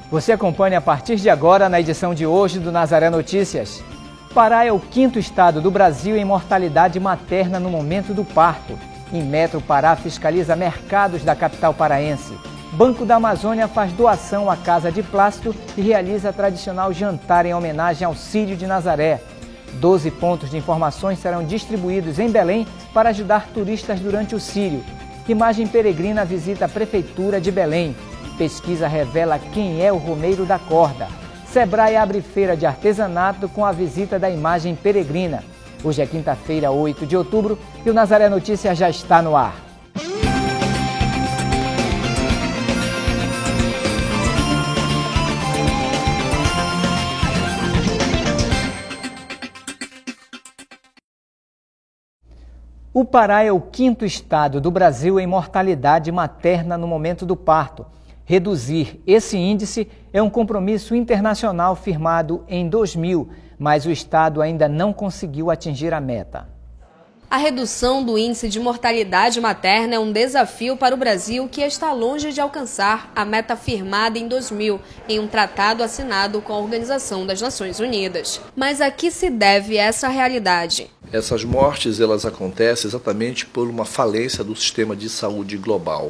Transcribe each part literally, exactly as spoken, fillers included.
Você acompanha a partir de agora na edição de hoje do Nazaré Notícias. Pará é o quinto estado do Brasil em mortalidade materna no momento do parto. Inmetro Pará fiscaliza mercados da capital paraense. Banco da Amazônia faz doação à Casa de Plástico e realiza tradicional jantar em homenagem ao Círio de Nazaré. Doze pontos de informações serão distribuídos em Belém para ajudar turistas durante o Círio. Imagem peregrina visita a Prefeitura de Belém. Pesquisa revela quem é o Romeiro da Corda. Sebrae abre feira de artesanato com a visita da imagem peregrina. Hoje é quinta-feira, oito de outubro, e o Nazaré Notícias já está no ar. O Pará é o quinto estado do Brasil em mortalidade materna no momento do parto. Reduzir esse índice é um compromisso internacional firmado em dois mil, mas o estado ainda não conseguiu atingir a meta. A redução do índice de mortalidade materna é um desafio para o Brasil, que está longe de alcançar a meta firmada em dois mil, em um tratado assinado com a Organização das Nações Unidas. Mas a que se deve essa realidade? Essas mortes elas acontecem exatamente por uma falência do sistema de saúde global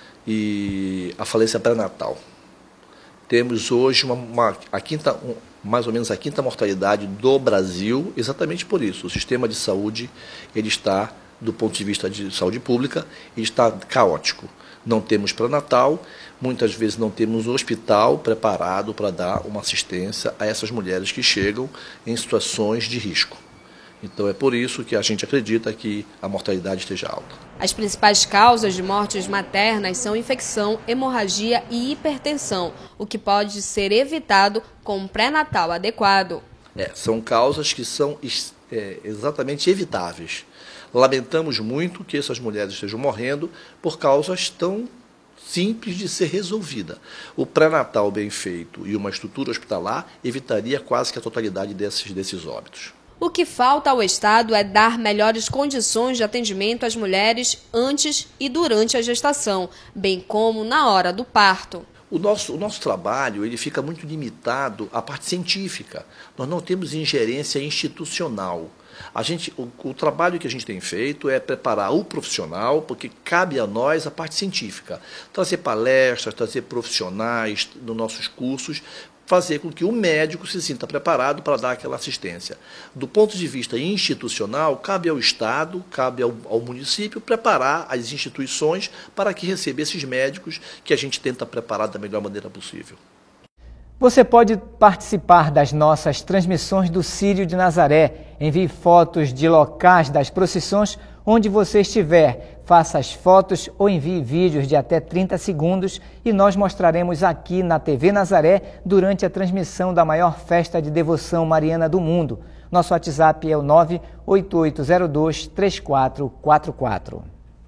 e a falência pré-natal. Temos hoje uma, uma, a quinta, um, mais ou menos a quinta mortalidade do Brasil, exatamente por isso. O sistema de saúde ele está, do ponto de vista de saúde pública, ele está caótico. Não temos pré-natal, muitas vezes não temos um hospital preparado para dar uma assistência a essas mulheres que chegam em situações de risco. Então é por isso que a gente acredita que a mortalidade esteja alta. As principais causas de mortes maternas são infecção, hemorragia e hipertensão, o que pode ser evitado com um pré-natal adequado. É, são causas que são é, exatamente evitáveis. Lamentamos muito que essas mulheres estejam morrendo por causas tão simples de ser resolvida. O pré-natal bem feito e uma estrutura hospitalar evitaria quase que a totalidade desses, desses óbitos. O que falta ao Estado é dar melhores condições de atendimento às mulheres antes e durante a gestação, bem como na hora do parto. O nosso, o nosso trabalho ele fica muito limitado à parte científica. Nós não temos ingerência institucional. A gente, o, o trabalho que a gente tem feito é preparar o profissional, porque cabe a nós a parte científica. Trazer palestras, trazer profissionais nos nossos cursos, fazer com que o médico se sinta preparado para dar aquela assistência. Do ponto de vista institucional, cabe ao Estado, cabe ao, ao município preparar as instituições para que receba esses médicos que a gente tenta preparar da melhor maneira possível. Você pode participar das nossas transmissões do Círio de Nazaré. Envie fotos de locais das procissões onde você estiver. Faça as fotos ou envie vídeos de até trinta segundos e nós mostraremos aqui na T V Nazaré durante a transmissão da maior festa de devoção mariana do mundo. Nosso WhatsApp é o nove oito oito zero dois três quatro quatro quatro.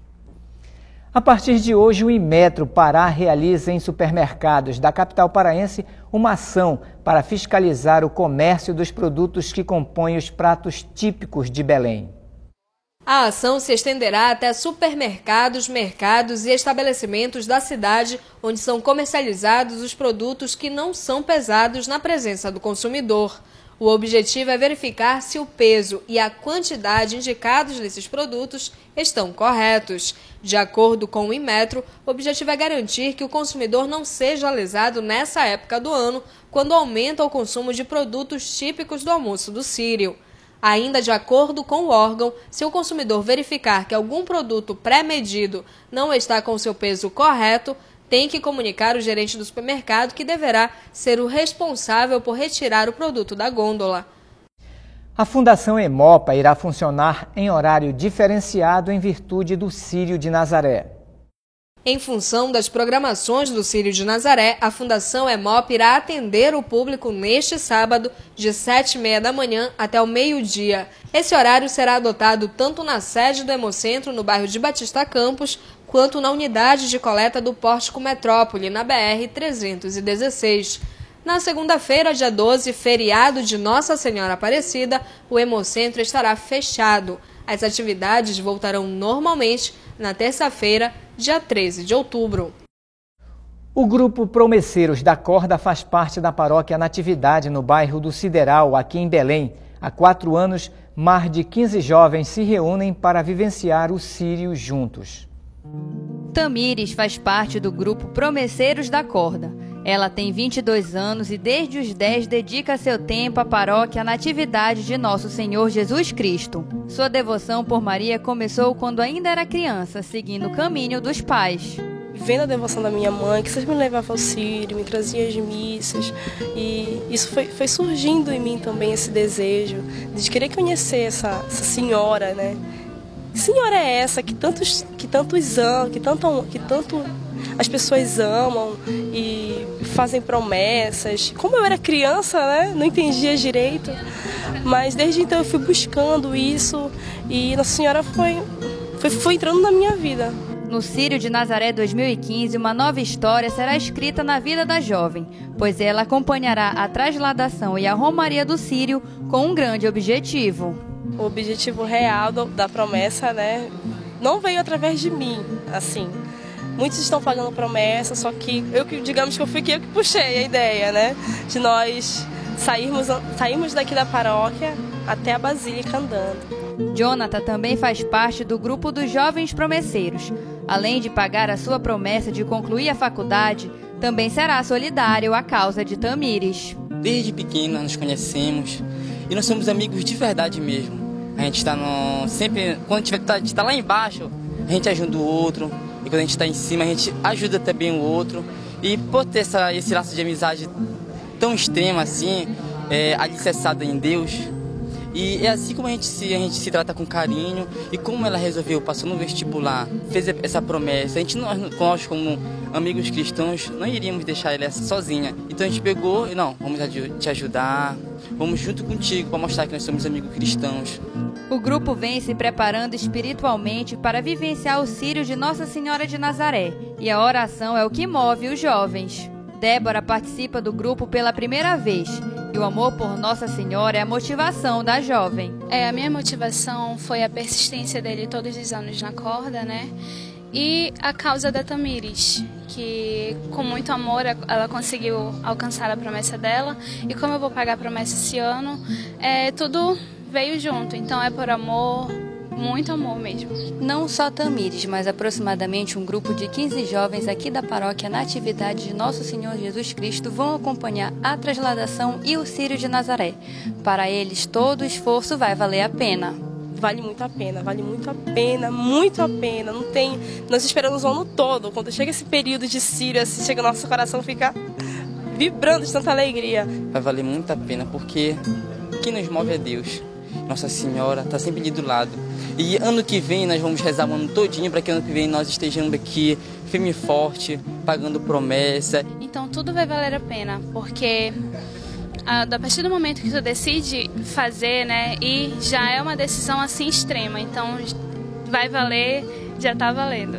A partir de hoje, o Inmetro Pará realiza em supermercados da capital paraense uma ação para fiscalizar o comércio dos produtos que compõem os pratos típicos de Belém. A ação se estenderá até supermercados, mercados e estabelecimentos da cidade onde são comercializados os produtos que não são pesados na presença do consumidor. O objetivo é verificar se o peso e a quantidade indicados nesses produtos estão corretos. De acordo com o Inmetro, o objetivo é garantir que o consumidor não seja lesado nessa época do ano, quando aumenta o consumo de produtos típicos do almoço do Círio. Ainda de acordo com o órgão, se o consumidor verificar que algum produto pré-medido não está com seu peso correto, tem que comunicar o gerente do supermercado, que deverá ser o responsável por retirar o produto da gôndola. A Fundação Emopa irá funcionar em horário diferenciado em virtude do Círio de Nazaré. Em função das programações do Círio de Nazaré, a Fundação Emopa irá atender o público neste sábado, de sete e meia da manhã até o meio-dia. Esse horário será adotado tanto na sede do Hemocentro, no bairro de Batista Campos, quanto na unidade de coleta do Pórtico Metrópole, na B R trezentos e dezesseis. Na segunda-feira, dia doze, feriado de Nossa Senhora Aparecida, o Hemocentro estará fechado. As atividades voltarão normalmente na terça-feira, dia treze de outubro. O grupo Promesseiros da Corda faz parte da paróquia Natividade, no bairro do Sideral, aqui em Belém. Há quatro anos, mais de quinze jovens se reúnem para vivenciar o Sírio juntos. Tamires faz parte do grupo Promesseiros da Corda. Ela tem vinte e dois anos e desde os dez dedica seu tempo à paróquia Natividade de Nosso Senhor Jesus Cristo. Sua devoção por Maria começou quando ainda era criança, seguindo o caminho dos pais. Vendo a devoção da minha mãe, que sempre me levava ao Sírio, me trazia as missas, e isso foi, foi surgindo em mim também, esse desejo de querer conhecer essa, essa senhora, né? Que senhora é essa que tantos, que tantos amam, que tanto, que tanto as pessoas amam e fazem promessas? Como eu era criança, né? Não entendia direito, mas desde então eu fui buscando isso e Nossa Senhora foi, foi, foi entrando na minha vida. No Sírio de Nazaré dois mil e quinze, uma nova história será escrita na vida da jovem, pois ela acompanhará a trasladação e a romaria do Sírio com um grande objetivo. O objetivo real do, da promessa, né, não veio através de mim, assim. Muitos estão pagando promessa, só que eu, digamos que eu fui eu que puxei a ideia, né, de nós sairmos, sairmos daqui da paróquia até a Basílica andando. Jonathan também faz parte do grupo dos Jovens Promesseiros. Além de pagar a sua promessa de concluir a faculdade, também será solidário à causa de Tamires. Desde pequena nos conhecemos e nós somos amigos de verdade mesmo. A gente está no... sempre, quando a gente está lá embaixo, a gente ajuda o outro. E quando a gente está em cima, a gente ajuda também o outro. E por ter essa, esse laço de amizade tão extremo assim, é, alicerçado em Deus. E é assim como a gente, se, a gente se trata com carinho. E como ela resolveu, passou no vestibular, fez essa promessa. A gente, nós, nós como amigos cristãos, não iríamos deixar ela sozinha. Então a gente pegou e não, vamos te ajudar, vamos junto contigo para mostrar que nós somos amigos cristãos. O grupo vem se preparando espiritualmente para vivenciar o Sírio de Nossa Senhora de Nazaré. E a oração é o que move os jovens. Débora participa do grupo pela primeira vez. E o amor por Nossa Senhora é a motivação da jovem. É, a minha motivação foi a persistência dele todos os anos na corda, né? E a causa da Tamires, que com muito amor ela conseguiu alcançar a promessa dela. E como eu vou pagar a promessa esse ano, é, tudo veio junto. Então é por amor, muito amor mesmo. Não só Tamires, mas aproximadamente um grupo de quinze jovens aqui da paróquia Natividade de Nosso Senhor Jesus Cristo vão acompanhar a trasladação e o Sírio de Nazaré. Para eles, todo o esforço vai valer a pena. Vale muito a pena, vale muito a pena, muito a pena. Não tem... Nós esperamos o ano todo. Quando chega esse período de Sírio, assim, chega o nosso coração fica vibrando de tanta alegria. Vai valer muito a pena, porque o que nos move é Deus. Nossa Senhora está sempre ali do lado. E ano que vem nós vamos rezar o ano todinho para que ano que vem nós estejamos aqui firme e forte, pagando promessa. Então tudo vai valer a pena, porque a partir do momento que tu decide fazer, né, e já é uma decisão assim extrema, então vai valer, já está valendo.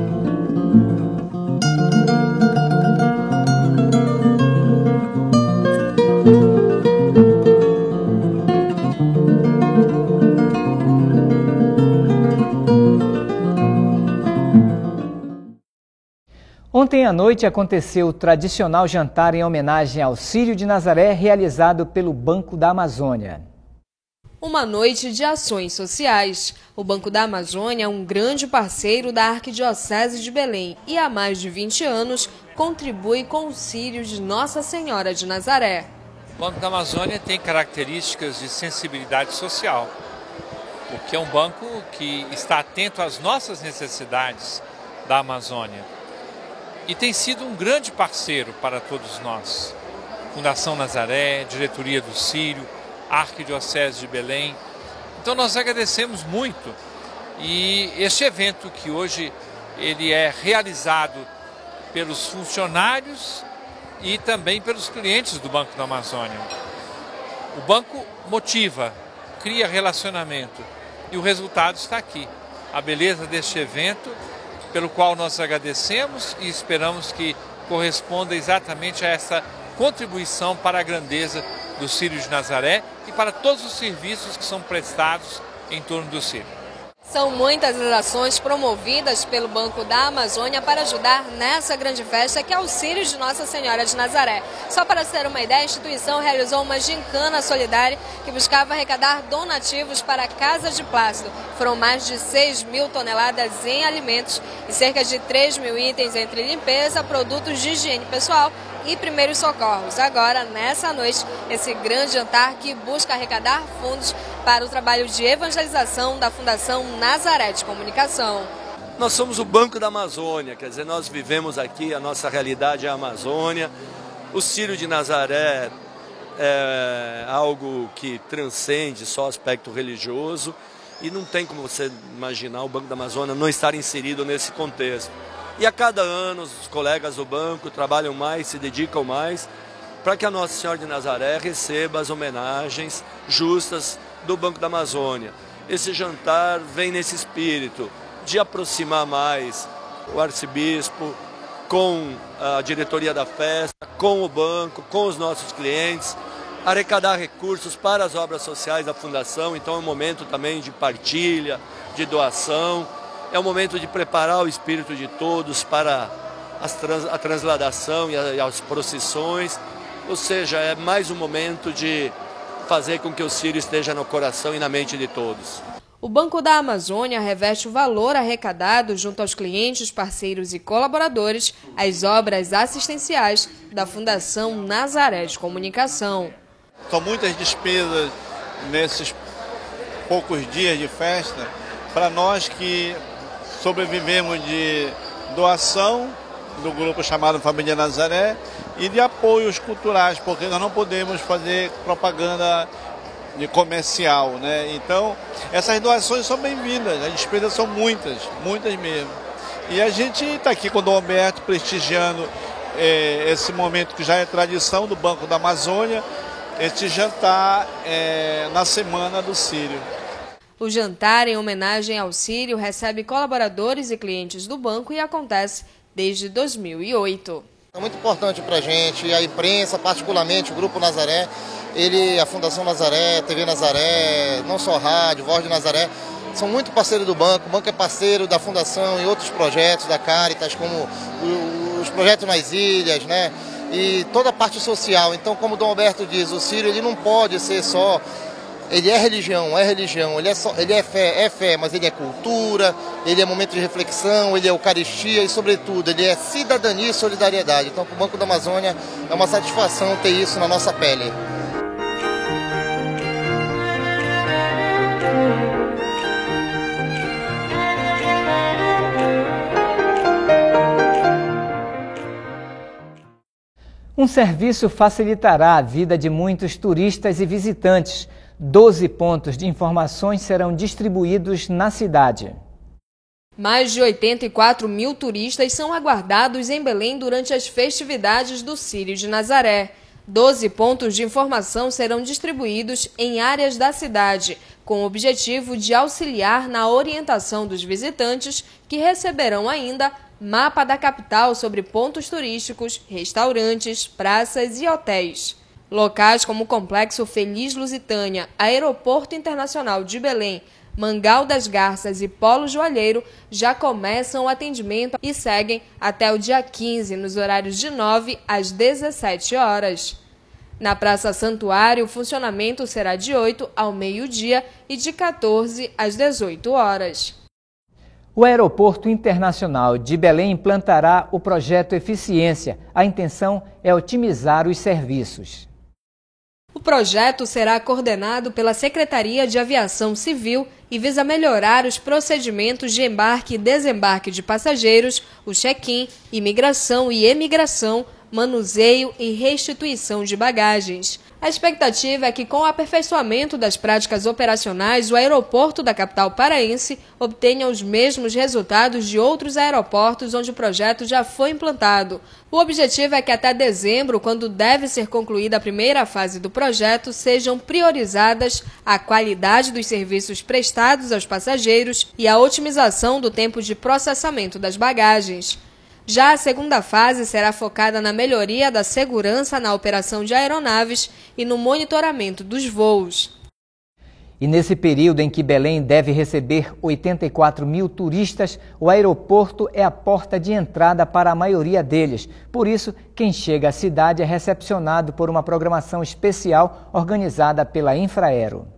Ontem à noite aconteceu o tradicional jantar em homenagem ao Sírio de Nazaré, realizado pelo Banco da Amazônia. Uma noite de ações sociais. O Banco da Amazônia é um grande parceiro da Arquidiocese de Belém e há mais de vinte anos contribui com o Sírio de Nossa Senhora de Nazaré. O Banco da Amazônia tem características de sensibilidade social, porque é um banco que está atento às nossas necessidades da Amazônia. E tem sido um grande parceiro para todos nós. Fundação Nazaré, Diretoria do Sírio, Arquidiocese de Belém. Então nós agradecemos muito. E este evento que hoje ele é realizado pelos funcionários e também pelos clientes do Banco da Amazônia. O banco motiva, cria relacionamento e o resultado está aqui. A beleza deste evento, pelo qual nós agradecemos e esperamos que corresponda exatamente a essa contribuição para a grandeza do Sírio de Nazaré e para todos os serviços que são prestados em torno do Sírio. São muitas as ações promovidas pelo Banco da Amazônia para ajudar nessa grande festa que é o Círio de Nossa Senhora de Nazaré. Só para ter uma ideia, a instituição realizou uma gincana solidária que buscava arrecadar donativos para a Casa de Plástico. Foram mais de seis mil toneladas em alimentos e cerca de três mil itens entre limpeza, produtos de higiene pessoal e primeiros socorros. Agora, nessa noite, esse grande jantar que busca arrecadar fundos para o trabalho de evangelização da Fundação Nazaré de Comunicação. Nós somos o Banco da Amazônia, quer dizer, nós vivemos aqui, a nossa realidade é a Amazônia. O Círio de Nazaré é algo que transcende só o aspecto religioso e não tem como você imaginar o Banco da Amazônia não estar inserido nesse contexto. E a cada ano os colegas do banco trabalham mais, se dedicam mais, para que a Nossa Senhora de Nazaré receba as homenagens justas do Banco da Amazônia. Esse jantar vem nesse espírito de aproximar mais o arcebispo com a diretoria da festa, com o banco, com os nossos clientes, arrecadar recursos para as obras sociais da Fundação. Então é um momento também de partilha, de doação. É um momento de preparar o espírito de todos para as trans, a transladação e, a, e as procissões. Ou seja, é mais um momento de fazer com que o Círio esteja no coração e na mente de todos. O Banco da Amazônia reveste o valor arrecadado junto aos clientes, parceiros e colaboradores às obras assistenciais da Fundação Nazaré de Comunicação. São muitas despesas nesses poucos dias de festa para nós que sobrevivemos de doação do grupo chamado Família Nazaré e de apoios culturais, porque nós não podemos fazer propaganda de comercial, né? Então, essas doações são bem-vindas, as despesas são muitas, muitas mesmo. E a gente está aqui com o Dom Alberto prestigiando eh, esse momento que já é tradição do Banco da Amazônia, esse jantar eh, na Semana do Círio. O jantar, em homenagem ao Círio, recebe colaboradores e clientes do banco e acontece desde dois mil e oito. É muito importante para a gente, a imprensa, particularmente o Grupo Nazaré, ele, a Fundação Nazaré, T V Nazaré, não só rádio, Voz de Nazaré, são muito parceiros do banco. O banco é parceiro da Fundação e outros projetos da Caritas, como os projetos nas ilhas, né? E toda a parte social. Então, como o Dom Alberto diz, o Círio ele não pode ser só... Ele é religião, é religião, ele é, só, ele é fé, é fé, mas ele é cultura, ele é momento de reflexão, ele é eucaristia e, sobretudo, ele é cidadania e solidariedade. Então, para o Banco da Amazônia, é uma satisfação ter isso na nossa pele. Um serviço facilitará a vida de muitos turistas e visitantes. doze pontos de informações serão distribuídos na cidade. Mais de oitenta e quatro mil turistas são aguardados em Belém durante as festividades do Círio de Nazaré. doze pontos de informação serão distribuídos em áreas da cidade, com o objetivo de auxiliar na orientação dos visitantes, que receberão ainda mapa da capital sobre pontos turísticos, restaurantes, praças e hotéis. Locais como o Complexo Feliz Lusitânia, Aeroporto Internacional de Belém, Mangal das Garças e Polo Joalheiro já começam o atendimento e seguem até o dia quinze, nos horários de nove às dezessete horas. Na Praça Santuário, o funcionamento será de oito ao meio-dia e de quatorze às dezoito horas. O Aeroporto Internacional de Belém implantará o projeto Eficiência. A intenção é otimizar os serviços. O projeto será coordenado pela Secretaria de Aviação Civil e visa melhorar os procedimentos de embarque e desembarque de passageiros, o check-in, imigração e emigração, manuseio e restituição de bagagens. A expectativa é que, com o aperfeiçoamento das práticas operacionais, o aeroporto da capital paraense obtenha os mesmos resultados de outros aeroportos onde o projeto já foi implantado. O objetivo é que até dezembro, quando deve ser concluída a primeira fase do projeto, sejam priorizadas a qualidade dos serviços prestados aos passageiros e a otimização do tempo de processamento das bagagens. Já a segunda fase será focada na melhoria da segurança na operação de aeronaves e no monitoramento dos voos. E nesse período em que Belém deve receber oitenta e quatro mil turistas, o aeroporto é a porta de entrada para a maioria deles. Por isso, quem chega à cidade é recepcionado por uma programação especial organizada pela Infraero.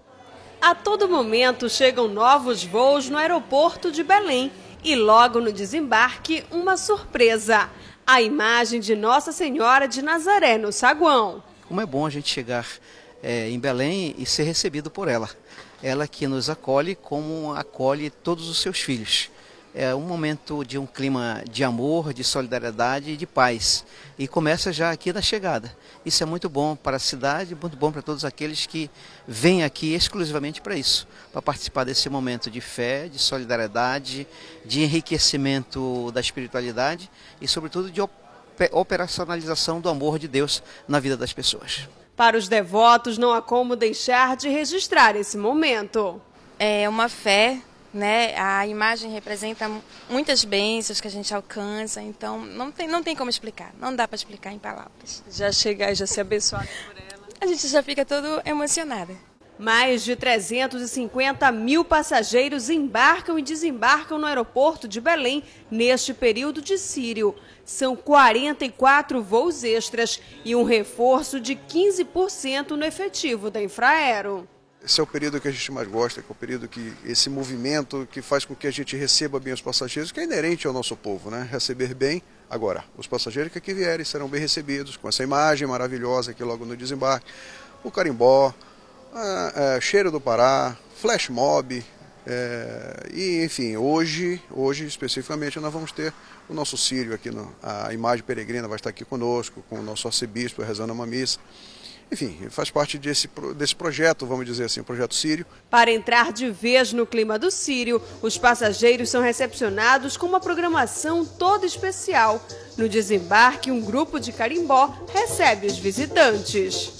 A todo momento chegam novos voos no aeroporto de Belém e logo no desembarque uma surpresa, a imagem de Nossa Senhora de Nazaré no saguão. Como é bom a gente chegar é, em Belém e ser recebido por ela. Ela que nos acolhe como acolhe todos os seus filhos. É um momento de um clima de amor, de solidariedade e de paz. E começa já aqui na chegada. Isso é muito bom para a cidade, muito bom para todos aqueles que vêm aqui exclusivamente para isso, para participar desse momento de fé, de solidariedade, de enriquecimento da espiritualidade e, sobretudo, de operacionalização do amor de Deus na vida das pessoas. Para os devotos, não há como deixar de registrar esse momento. É uma fé, né? A imagem representa muitas bênçãos que a gente alcança, então não tem, não tem como explicar, não dá para explicar em palavras. Já chegar e já ser abençoada por ela. A gente já fica todo emocionada. Mais de trezentos e cinquenta mil passageiros embarcam e desembarcam no aeroporto de Belém neste período de Sírio. São quarenta e quatro voos extras e um reforço de quinze por cento no efetivo da Infraero. Esse é o período que a gente mais gosta, que é o período que esse movimento que faz com que a gente receba bem os passageiros, que é inerente ao nosso povo, né? Receber bem. Agora, os passageiros que aqui vierem serão bem recebidos, com essa imagem maravilhosa aqui logo no desembarque, o carimbó, a, a cheiro do Pará, flash mob, é, e enfim, hoje, hoje especificamente nós vamos ter o nosso Sírio aqui, no, a imagem peregrina vai estar aqui conosco, com o nosso arcebispo rezando uma missa. Enfim, faz parte desse, desse projeto, vamos dizer assim, o projeto Sírio. Para entrar de vez no clima do Sírio, os passageiros são recepcionados com uma programação toda especial. No desembarque, um grupo de carimbó recebe os visitantes.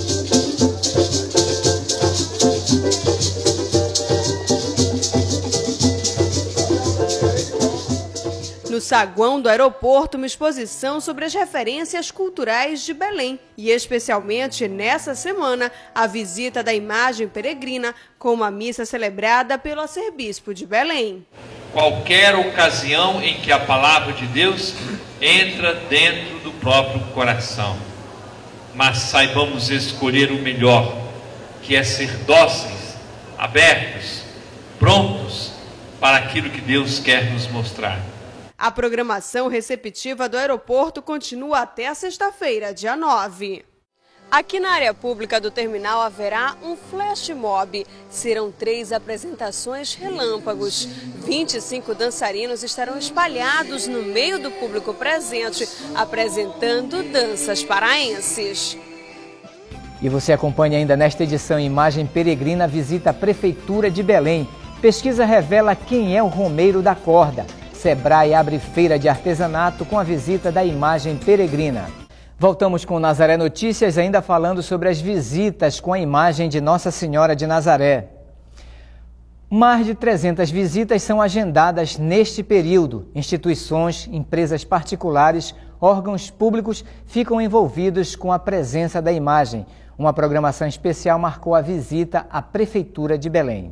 No saguão do aeroporto, uma exposição sobre as referências culturais de Belém e, especialmente nessa semana, a visita da imagem peregrina com uma missa celebrada pelo arcebispo de Belém. Qualquer ocasião em que a palavra de Deus entra dentro do próprio coração, mas saibamos escolher o melhor, que é ser dóceis, abertos, prontos para aquilo que Deus quer nos mostrar. A programação receptiva do aeroporto continua até sexta-feira, dia nove. Aqui na área pública do terminal haverá um flash mob. Serão três apresentações relâmpagos. vinte e cinco dançarinos estarão espalhados no meio do público presente, apresentando danças paraenses. E você acompanha ainda nesta edição Imagem Peregrina visita a Prefeitura de Belém. Pesquisa revela quem é o Romeiro da Corda. Sebrae abre feira de artesanato com a visita da Imagem Peregrina. Voltamos com Nazaré Notícias, ainda falando sobre as visitas com a imagem de Nossa Senhora de Nazaré. Mais de trezentas visitas são agendadas neste período. Instituições, empresas particulares, órgãos públicos ficam envolvidos com a presença da imagem. Uma programação especial marcou a visita à Prefeitura de Belém.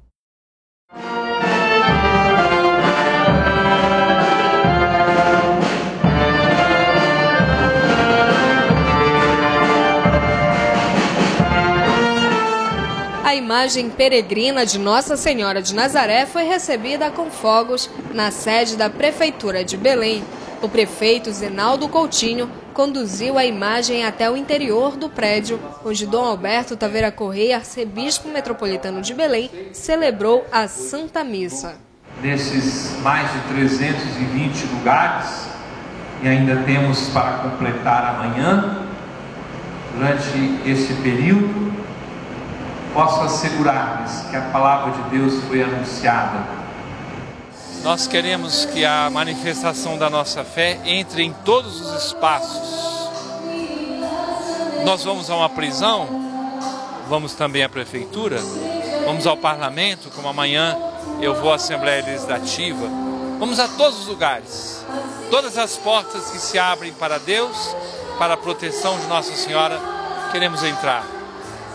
A imagem peregrina de Nossa Senhora de Nazaré foi recebida com fogos na sede da Prefeitura de Belém. O prefeito Zenaldo Coutinho conduziu a imagem até o interior do prédio, onde Dom Alberto Taveira Correia, arcebispo metropolitano de Belém, celebrou a Santa Missa. Nesses mais de trezentos e vinte lugares, e ainda temos para completar amanhã, durante esse período, posso assegurar-lhes que a palavra de Deus foi anunciada. Nós queremos que a manifestação da nossa fé entre em todos os espaços. Nós vamos a uma prisão, vamos também à prefeitura, vamos ao parlamento, como amanhã eu vou à Assembleia Legislativa. Vamos a todos os lugares, todas as portas que se abrem para Deus, para a proteção de Nossa Senhora, queremos entrar.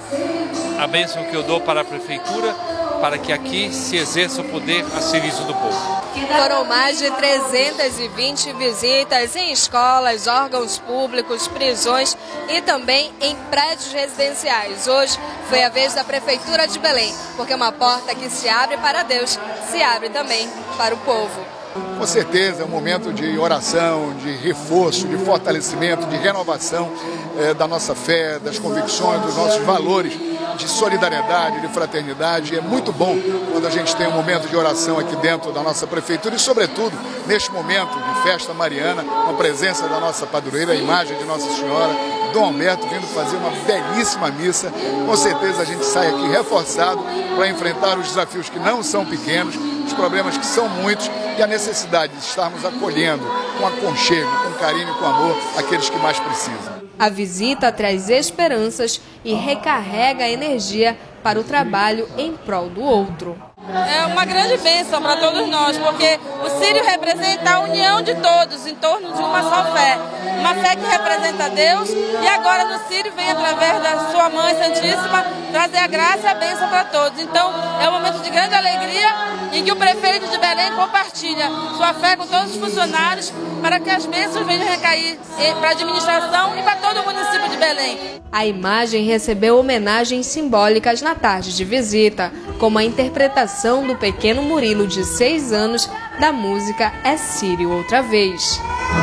a bênção que eu dou para a Prefeitura, para que aqui se exerça o poder a serviço do povo. Foram mais de trezentas e vinte visitas em escolas, órgãos públicos, prisões e também em prédios residenciais. Hoje foi a vez da Prefeitura de Belém, porque uma porta que se abre para Deus, se abre também para o povo. Com certeza é um momento de oração, de reforço, de fortalecimento, de renovação eh, da nossa fé, das convicções, dos nossos valores de solidariedade, de fraternidade. É muito bom quando a gente tem um momento de oração aqui dentro da nossa prefeitura e, sobretudo, neste momento de festa mariana, com a presença da nossa padroeira, a imagem de Nossa Senhora, Dom Alberto vindo fazer uma belíssima missa. Com certeza a gente sai aqui reforçado para enfrentar os desafios que não são pequenos, os problemas que são muitos e a necessidade de estarmos acolhendo com aconchego, com carinho e com amor aqueles que mais precisam. A visita traz esperanças e recarrega energia para o trabalho em prol do outro. É uma grande bênção para todos nós, porque o Círio representa a união de todos em torno de uma só fé. Uma fé que representa Deus e agora no Círio vem através da sua Mãe Santíssima trazer a graça e a bênção para todos. Então é um momento de grande alegria em que o prefeito de Belém compartilha sua fé com todos os funcionários para que as bênçãos venham recair para a administração e para todo o município de Belém. A imagem recebeu homenagens simbólicas na tarde de visita, como a interpretação do pequeno Murilo de seis anos da música É Círio Outra Vez.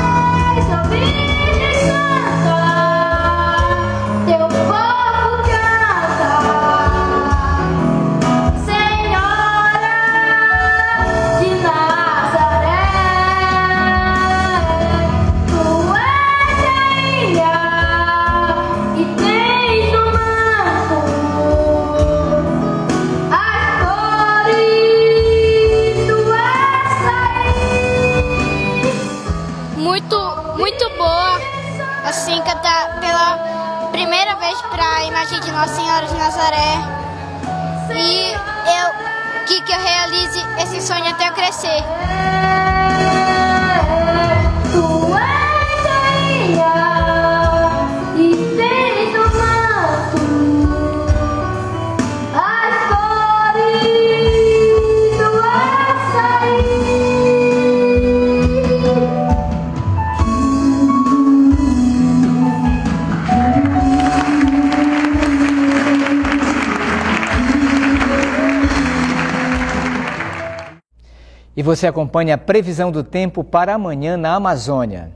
Assim, cantar pela primeira vez para a imagem de Nossa Senhora de Nazaré e eu que, que eu realize esse sonho até eu crescer. Tu és rainha e tens no manto as cores do açaí. E você acompanha a previsão do tempo para amanhã na Amazônia.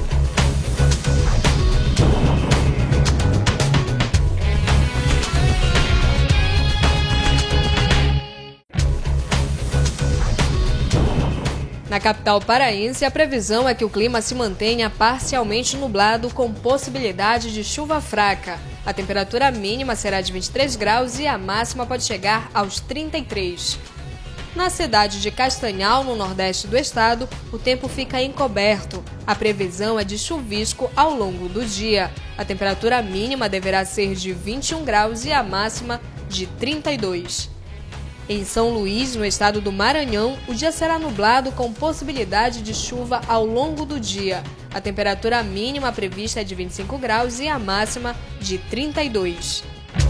Na capital paraense, a previsão é que o clima se mantenha parcialmente nublado com possibilidade de chuva fraca. A temperatura mínima será de vinte e três graus e a máxima pode chegar aos trinta e três. Na cidade de Castanhal, no nordeste do estado, o tempo fica encoberto. A previsão é de chuvisco ao longo do dia. A temperatura mínima deverá ser de vinte e um graus e a máxima de trinta e dois. Em São Luís, no estado do Maranhão, o dia será nublado com possibilidade de chuva ao longo do dia. A temperatura mínima prevista é de vinte e cinco graus e a máxima de trinta e dois.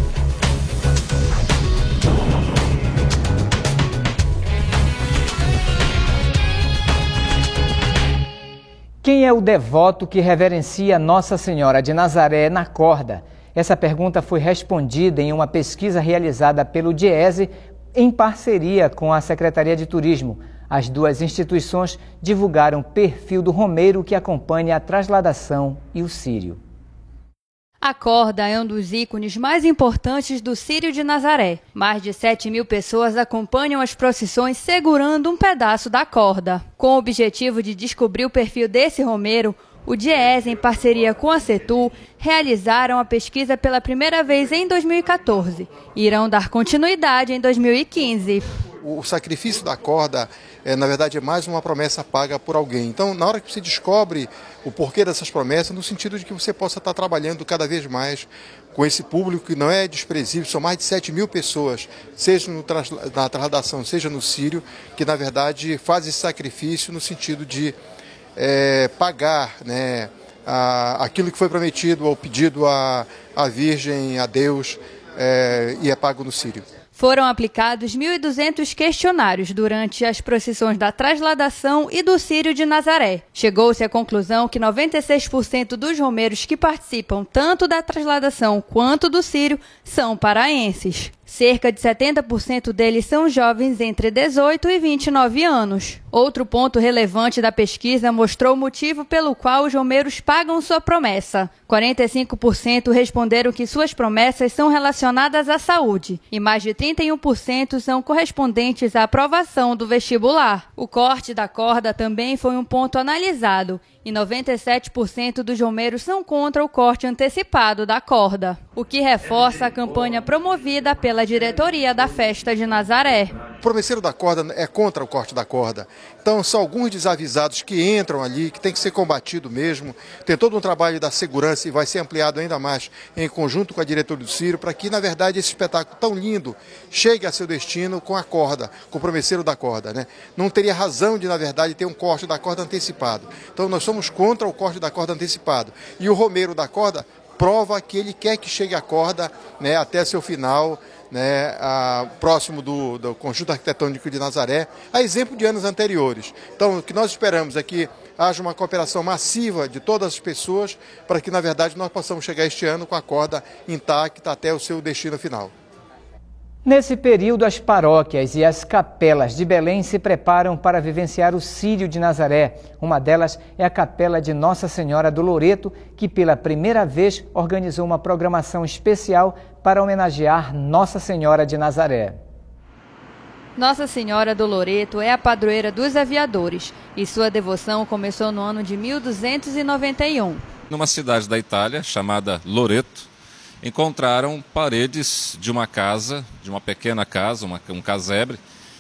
Quem é o devoto que reverencia Nossa Senhora de Nazaré na corda? Essa pergunta foi respondida em uma pesquisa realizada pelo DIESE em parceria com a Secretaria de Turismo. As duas instituições divulgaram o perfil do romeiro que acompanha a trasladação e o círio. A corda é um dos ícones mais importantes do Círio de Nazaré. Mais de sete mil pessoas acompanham as procissões segurando um pedaço da corda. Com o objetivo de descobrir o perfil desse romeiro, o DIESE, em parceria com a Setul, realizaram a pesquisa pela primeira vez em dois mil e quatorze e irão dar continuidade em dois mil e quinze. O sacrifício da corda, é, na verdade, é mais uma promessa paga por alguém. Então, na hora que você descobre o porquê dessas promessas, no sentido de que você possa estar trabalhando cada vez mais com esse público que não é desprezível, são mais de sete mil pessoas, seja no trasla- na trasladação, seja no círio, que, na verdade, faz esse sacrifício no sentido de é, pagar, né, a, aquilo que foi prometido ou pedido à, à Virgem, a Deus, é, e é pago no círio. Foram aplicados mil e duzentos questionários durante as procissões da Trasladação e do Círio de Nazaré. Chegou-se à conclusão que noventa e seis por cento dos romeiros que participam tanto da Trasladação quanto do Círio são paraenses. Cerca de setenta por cento deles são jovens entre dezoito e vinte e nove anos. Outro ponto relevante da pesquisa mostrou o motivo pelo qual os romeiros pagam sua promessa. quarenta e cinco por cento responderam que suas promessas são relacionadas à saúde e mais de trinta e um por cento são correspondentes à aprovação do vestibular. O corte da corda também foi um ponto analisado e noventa e sete por cento dos romeiros são contra o corte antecipado da corda, o que reforça a campanha promovida pela diretoria da Festa de Nazaré. O promesseiro da corda é contra o corte da corda. Então são alguns desavisados que entram ali, que tem que ser combatido mesmo. Tem todo um trabalho da segurança e vai ser ampliado ainda mais em conjunto com a diretoria do Círio, para que, na verdade, esse espetáculo tão lindo chegue a seu destino com a corda, com o promesseiro da corda, né? Não teria razão de, na verdade, ter um corte da corda antecipado. Então nós somos contra o corte da corda antecipado. E o romeiro da corda prova que ele quer que chegue a corda, né, até seu final, né, a, próximo do, do Conjunto Arquitetônico de Nazaré, a exemplo de anos anteriores. Então, o que nós esperamos é que haja uma cooperação massiva de todas as pessoas para que, na verdade, nós possamos chegar este ano com a corda intacta até o seu destino final. Nesse período, as paróquias e as capelas de Belém se preparam para vivenciar o Círio de Nazaré. Uma delas é a Capela de Nossa Senhora do Loreto, que pela primeira vez organizou uma programação especial para homenagear Nossa Senhora de Nazaré. Nossa Senhora do Loreto é a padroeira dos aviadores e sua devoção começou no ano de mil duzentos e noventa e um. Numa cidade da Itália chamada Loreto, encontraram paredes de uma casa, de uma pequena casa, uma, um casebre,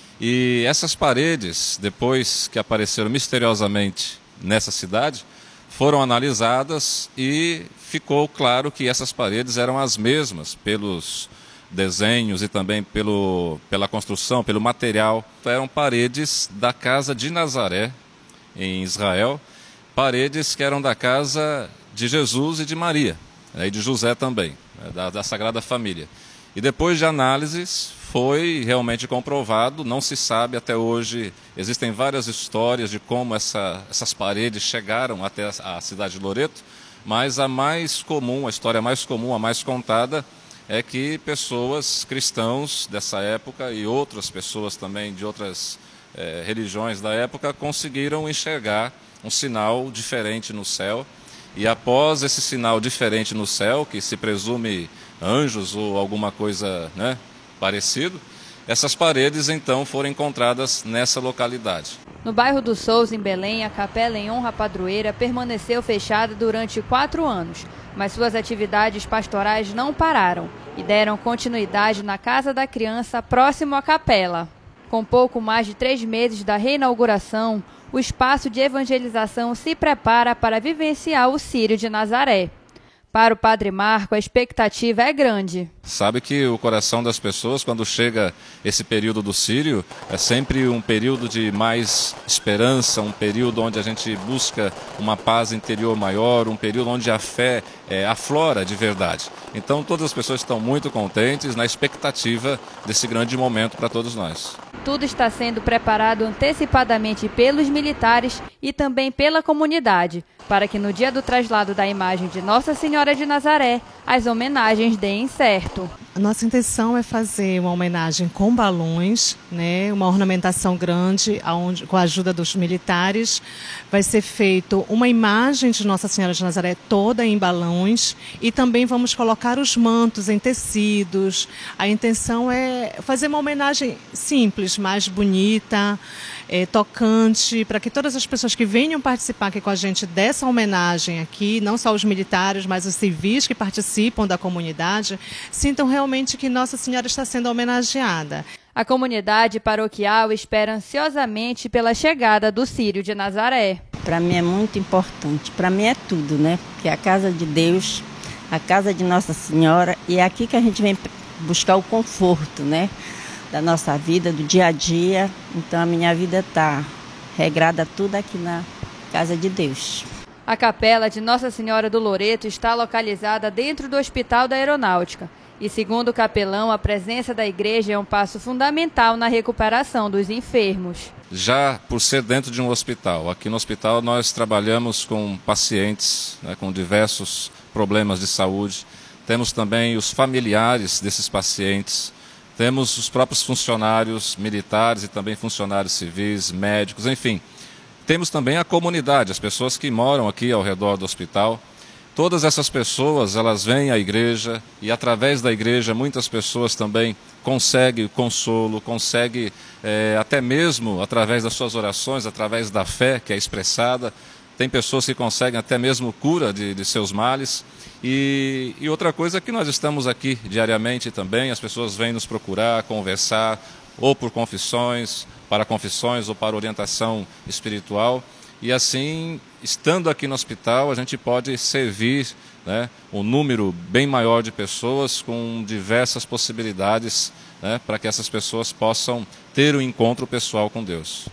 e essas paredes, depois que apareceram misteriosamente nessa cidade, foram analisadas e ficou claro que essas paredes eram as mesmas pelos desenhos e também pelo, pela construção, pelo material. Eram paredes da casa de Nazaré, em Israel, paredes que eram da casa de Jesus e de Maria, e de José também. Da, da Sagrada Família. E depois de análises foi realmente comprovado, não se sabe até hoje, existem várias histórias de como essa, essas paredes chegaram até a, a cidade de Loreto, mas a mais comum, a história mais comum, a mais contada, é que pessoas cristãos dessa época e outras pessoas também de outras eh, religiões da época conseguiram enxergar um sinal diferente no céu. E após esse sinal diferente no céu, que se presume anjos ou alguma coisa, né, parecido, essas paredes então foram encontradas nessa localidade. No bairro do Souza, em Belém, a capela em honra à padroeira permaneceu fechada durante quatro anos, mas suas atividades pastorais não pararam e deram continuidade na Casa da Criança, próximo à capela. Com pouco mais de três meses da reinauguração, o espaço de evangelização se prepara para vivenciar o Círio de Nazaré. Para o Padre Marco, a expectativa é grande. Sabe que o coração das pessoas, quando chega esse período do Círio, é sempre um período de mais esperança, um período onde a gente busca uma paz interior maior, um período onde a fé é, aflora de verdade. Então todas as pessoas estão muito contentes na expectativa desse grande momento para todos nós. Tudo está sendo preparado antecipadamente pelos militares e também pela comunidade, para que no dia do traslado da imagem de Nossa Senhora de Nazaré, as homenagens deem certo. A nossa intenção é fazer uma homenagem com balões, né, uma ornamentação grande, onde, com a ajuda dos militares. Vai ser feito uma imagem de Nossa Senhora de Nazaré toda em balões e também vamos colocar os mantos em tecidos. A intenção é fazer uma homenagem simples, mais bonita, é, tocante, para que todas as pessoas que venham participar aqui com a gente dessa homenagem aqui, não só os militares, mas os civis que participam da comunidade, sintam realmente que Nossa Senhora está sendo homenageada. A comunidade paroquial espera ansiosamente pela chegada do Círio de Nazaré. Para mim é muito importante, para mim é tudo, né? Porque é a casa de Deus, a casa de Nossa Senhora, e é aqui que a gente vem buscar o conforto, né? Da nossa vida, do dia a dia. Então a minha vida está regrada tudo aqui na casa de Deus. A capela de Nossa Senhora do Loreto está localizada dentro do Hospital da Aeronáutica E segundo o capelão, a presença da igreja é um passo fundamental na recuperação dos enfermos. Já por ser dentro de um hospital, aqui no hospital nós trabalhamos com pacientes, né, com diversos problemas de saúde. Temos também os familiares desses pacientes, temos os próprios funcionários militares e também funcionários civis, médicos, enfim. Temos também a comunidade, as pessoas que moram aqui ao redor do hospital. Todas essas pessoas, elas vêm à igreja e através da igreja muitas pessoas também conseguem consolo, conseguem é, até mesmo através das suas orações, através da fé que é expressada. Tem pessoas que conseguem até mesmo cura de, de seus males. E, e outra coisa é que nós estamos aqui diariamente também, as pessoas vêm nos procurar, conversar, ou por confissões, para confissões ou para orientação espiritual. E assim, estando aqui no hospital, a gente pode servir, né, um número bem maior de pessoas com diversas possibilidades, né, para que essas pessoas possam ter um encontro pessoal com Deus.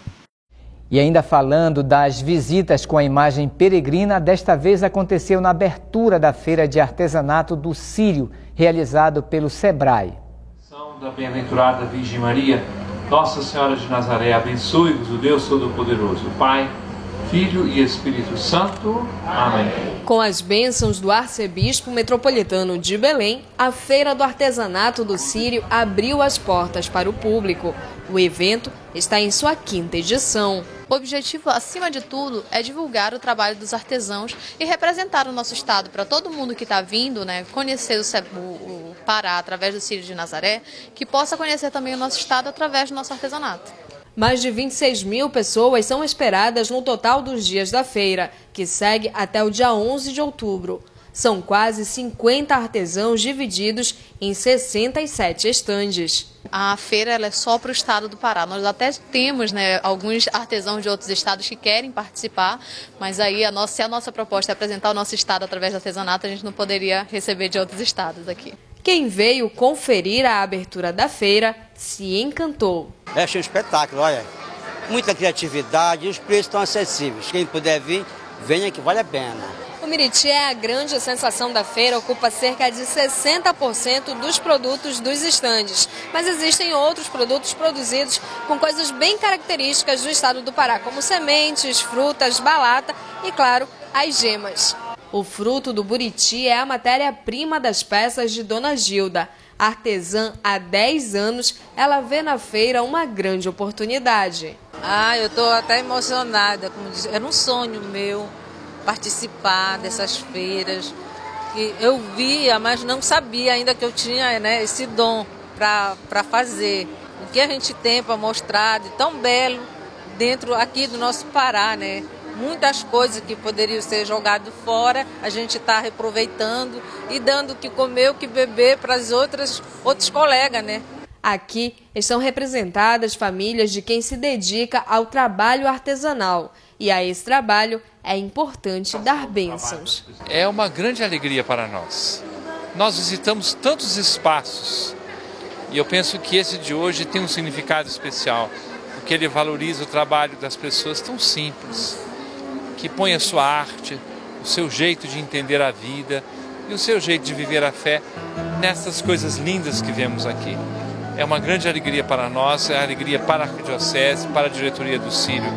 E ainda falando das visitas com a imagem peregrina, desta vez aconteceu na abertura da Feira de Artesanato do Círio, realizado pelo SEBRAE. São da Bem-aventurada Virgem Maria, Nossa Senhora de Nazaré, abençoe-vos o Deus Todo-Poderoso, Pai, Filho e Espírito Santo. Amém. Com as bênçãos do arcebispo metropolitano de Belém, a Feira do Artesanato do Círio abriu as portas para o público. O evento está em sua quinta edição. O objetivo, acima de tudo, é divulgar o trabalho dos artesãos e representar o nosso estado para todo mundo que está vindo, né, conhecer o, o Pará através do Círio de Nazaré, que possa conhecer também o nosso estado através do nosso artesanato. Mais de vinte e seis mil pessoas são esperadas no total dos dias da feira, que segue até o dia onze de outubro. São quase cinquenta artesãos divididos em sessenta e sete estandes. A feira ela é só para o estado do Pará. Nós até temos, né, alguns artesãos de outros estados que querem participar, mas aí a nossa, se a nossa proposta é apresentar o nosso estado através do artesanato, a gente não poderia receber de outros estados aqui. Quem veio conferir a abertura da feira se encantou. É um espetáculo, olha, muita criatividade e os preços estão acessíveis. Quem puder vir, venha que vale a pena. O Miriti é a grande sensação da feira, ocupa cerca de sessenta por cento dos produtos dos estandes. Mas existem outros produtos produzidos com coisas bem características do estado do Pará, como sementes, frutas, balata e, claro, as gemas. O fruto do buriti é a matéria-prima das peças de Dona Gilda. Artesã há dez anos, ela vê na feira uma grande oportunidade. Ah, eu estou até emocionada. Como diz, era um sonho meu participar dessas feiras. E eu via, mas não sabia ainda que eu tinha, né, esse dom para fazer. O que a gente tem para mostrar de tão belo dentro aqui do nosso Pará, né? Muitas coisas que poderiam ser jogadas fora, a gente está reaproveitando e dando o que comer, o que beber para as outras outros colegas, né? Aqui estão representadas famílias de quem se dedica ao trabalho artesanal. E a esse trabalho é importante dar bênçãos. É uma grande alegria para nós. Nós visitamos tantos espaços e eu penso que esse de hoje tem um significado especial, porque ele valoriza o trabalho das pessoas tão simples, que põe a sua arte, o seu jeito de entender a vida e o seu jeito de viver a fé nessas coisas lindas que vemos aqui. É uma grande alegria para nós, é alegria para a Arquidiocese, para a diretoria do Círio.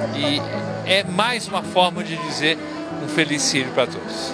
E é mais uma forma de dizer um feliz Círio para todos.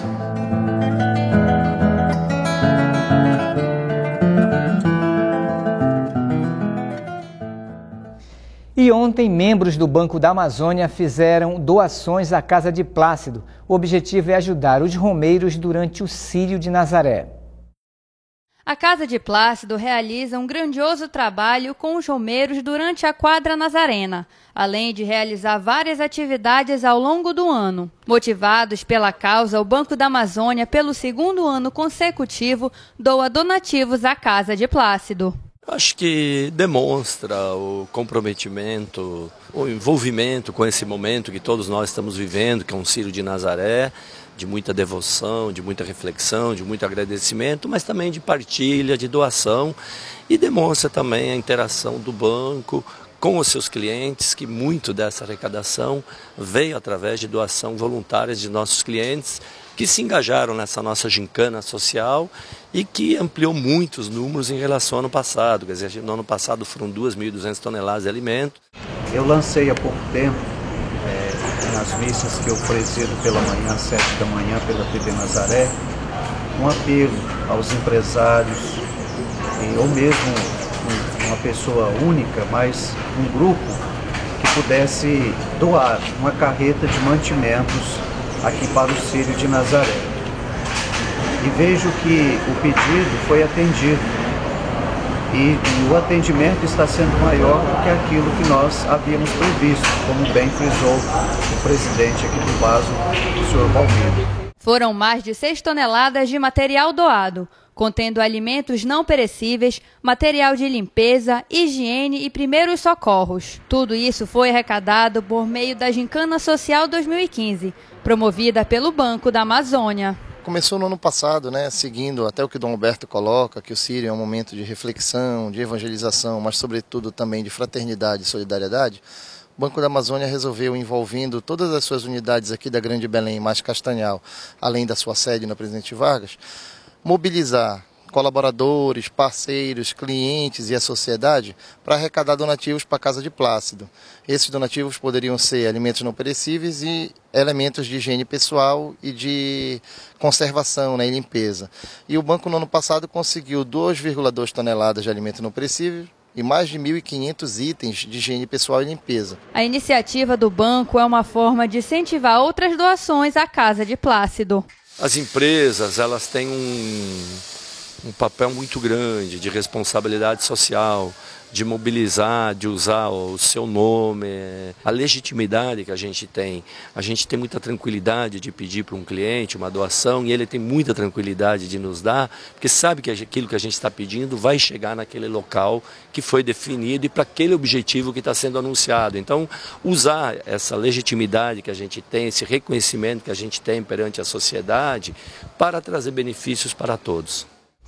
E ontem, membros do Banco da Amazônia fizeram doações à Casa de Plácido. O objetivo é ajudar os romeiros durante o Círio de Nazaré. A Casa de Plácido realiza um grandioso trabalho com os romeiros durante a quadra nazarena, além de realizar várias atividades ao longo do ano. Motivados pela causa, o Banco da Amazônia, pelo segundo ano consecutivo, doa donativos à Casa de Plácido. Acho que demonstra o comprometimento, o envolvimento com esse momento que todos nós estamos vivendo, que é um Círio de Nazaré, de muita devoção, de muita reflexão, de muito agradecimento, mas também de partilha, de doação, e demonstra também a interação do banco com os seus clientes, que muito dessa arrecadação veio através de doação voluntária de nossos clientes, que se engajaram nessa nossa gincana social e que ampliou muito os números em relação ao ano passado. Quer dizer, no ano passado foram duas mil e duzentas toneladas de alimento. Eu lancei há pouco tempo, é, nas missas que eu presido pela manhã, às sete da manhã, pela T V Nazaré, um apelo aos empresários, e, ou mesmo um, uma pessoa única, mas um grupo que pudesse doar uma carreta de mantimentos aqui para o Círio de Nazaré. E vejo que o pedido foi atendido e, e o atendimento está sendo maior do que aquilo que nós havíamos previsto, como bem frisou o presidente aqui do Vaso, o senhor Valmir. Foram mais de seis toneladas de material doado, contendo alimentos não perecíveis, material de limpeza, higiene e primeiros socorros. Tudo isso foi arrecadado por meio da Gincana Social dois mil e quinze, promovida pelo Banco da Amazônia. Começou no ano passado, né, seguindo até o que o Dom Alberto coloca, que o Círio é um momento de reflexão, de evangelização, mas sobretudo também de fraternidade e solidariedade. O Banco da Amazônia resolveu, envolvendo todas as suas unidades aqui da Grande Belém, mais Castanhal, além da sua sede na Presidente Vargas, mobilizar colaboradores, parceiros, clientes e a sociedade para arrecadar donativos para a Casa de Plácido. Esses donativos poderiam ser alimentos não perecíveis e elementos de higiene pessoal e de conservação, né, e limpeza. E o banco no ano passado conseguiu duas vírgula duas toneladas de alimentos não perecíveis e mais de mil e quinhentos itens de higiene pessoal e limpeza. A iniciativa do banco é uma forma de incentivar outras doações à Casa de Plácido. As empresas, elas têm um, um papel muito grande de responsabilidade social, de mobilizar, de usar o seu nome, a legitimidade que a gente tem. A gente tem muita tranquilidade de pedir para um cliente uma doação e ele tem muita tranquilidade de nos dar, porque sabe que aquilo que a gente está pedindo vai chegar naquele local que foi definido e para aquele objetivo que está sendo anunciado. Então, usar essa legitimidade que a gente tem, esse reconhecimento que a gente tem perante a sociedade para trazer benefícios para todos.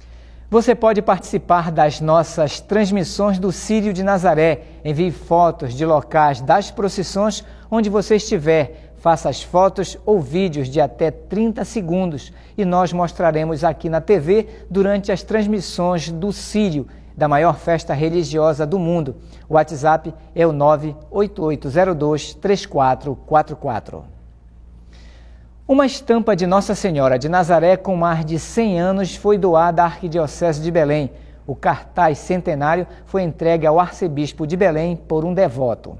Você pode participar das nossas transmissões do Círio de Nazaré. Envie fotos de locais das procissões onde você estiver. Faça as fotos ou vídeos de até trinta segundos e nós mostraremos aqui na T V durante as transmissões do Círio, da maior festa religiosa do mundo. O WhatsApp é o nove oito oito zero dois três quatro quatro quatro. Uma estampa de Nossa Senhora de Nazaré com mais de cem anos foi doada à Arquidiocese de Belém. O cartaz centenário foi entregue ao arcebispo de Belém por um devoto.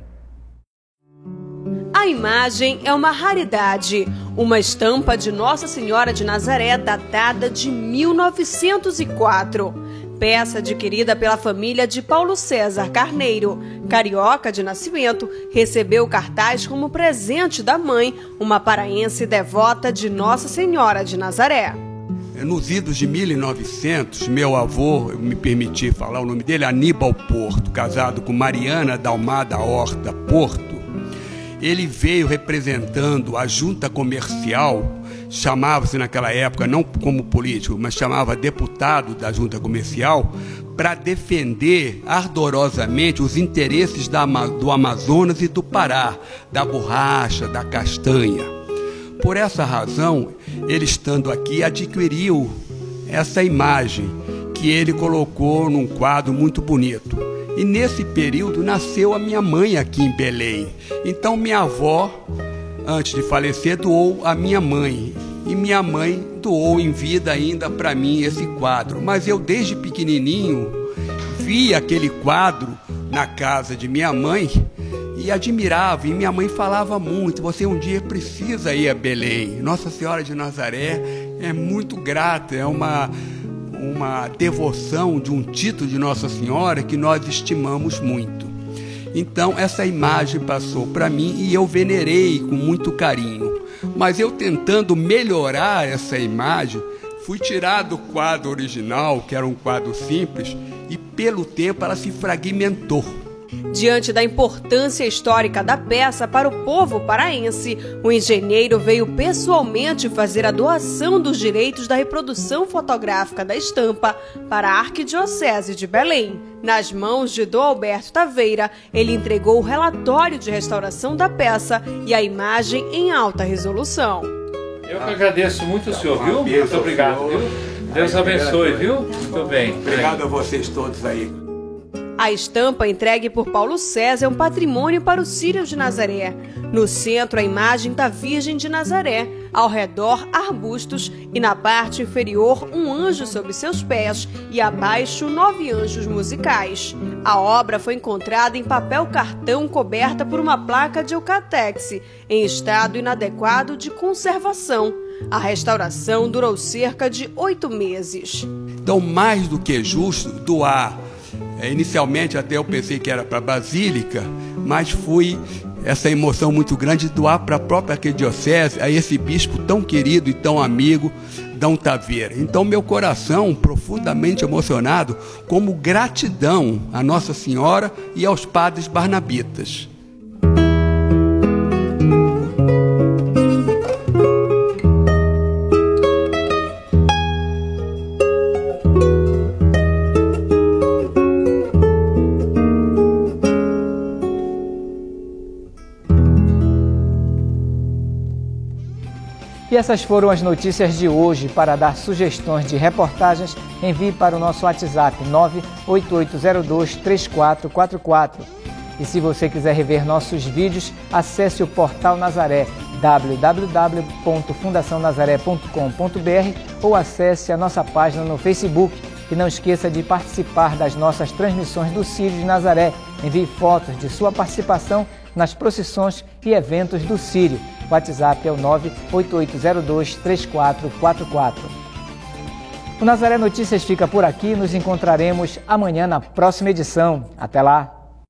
A imagem é uma raridade, uma estampa de Nossa Senhora de Nazaré datada de mil novecentos e quatro. Peça adquirida pela família de Paulo César Carneiro, carioca de nascimento, recebeu o cartaz como presente da mãe, uma paraense devota de Nossa Senhora de Nazaré. Nos idos de mil e novecentos, meu avô, eu me permiti falar o nome dele, Aníbal Porto, casado com Mariana Dalmada Horta Porto, ele veio representando a junta comercial, chamava-se naquela época, não como político, mas chamava deputado da junta comercial, para defender ardorosamente os interesses da, do Amazonas e do Pará, da borracha, da castanha. Por essa razão, ele estando aqui adquiriu essa imagem que ele colocou num quadro muito bonito. E nesse período nasceu a minha mãe aqui em Belém. Então minha avó, antes de falecer, doou a minha mãe. E minha mãe doou em vida ainda para mim esse quadro. Mas eu desde pequenininho vi aquele quadro na casa de minha mãe e admirava. E minha mãe falava muito, você um dia precisa ir a Belém. Nossa Senhora de Nazaré é muito grata, é uma... uma devoção de um título de Nossa Senhora que nós estimamos muito. Então essa imagem passou para mim e eu venerei com muito carinho. Mas eu tentando melhorar essa imagem, fui tirar do quadro original, que era um quadro simples, e pelo tempo ela se fragmentou. Diante da importância histórica da peça para o povo paraense, o engenheiro veio pessoalmente fazer a doação dos direitos da reprodução fotográfica da estampa para a Arquidiocese de Belém. Nas mãos de Dom Alberto Taveira, ele entregou o relatório de restauração da peça e a imagem em alta resolução. Eu que agradeço muito o senhor, viu? Muito obrigado, viu? Deus abençoe, viu? Muito bem. Obrigado a vocês todos aí. A estampa entregue por Paulo César é um patrimônio para o Círio de Nazaré. No centro, a imagem da Virgem de Nazaré, ao redor, arbustos e na parte inferior, um anjo sobre seus pés e abaixo, nove anjos musicais. A obra foi encontrada em papel cartão coberta por uma placa de eucatex, em estado inadequado de conservação. A restauração durou cerca de oito meses. Então, mais do que justo, doar. É, inicialmente até eu pensei que era para a Basílica, mas fui essa emoção muito grande de doar para a própria arquidiocese, a esse bispo tão querido e tão amigo, Dom Taveira. Então meu coração profundamente emocionado, como gratidão à Nossa Senhora e aos padres barnabitas. E essas foram as notícias de hoje. Para dar sugestões de reportagens, envie para o nosso WhatsApp nove oito oito zero dois três quatro quatro quatro. E se você quiser rever nossos vídeos, acesse o portal Nazaré, w w w ponto fundação nazaré ponto com ponto b r, ou acesse a nossa página no Facebook. E não esqueça de participar das nossas transmissões do Círio de Nazaré. Envie fotos de sua participação nas procissões e eventos do Círio. O WhatsApp é o nove oito oito zero dois três quatro quatro quatro. O Nazaré Notícias fica por aqui. Nos encontraremos amanhã na próxima edição. Até lá!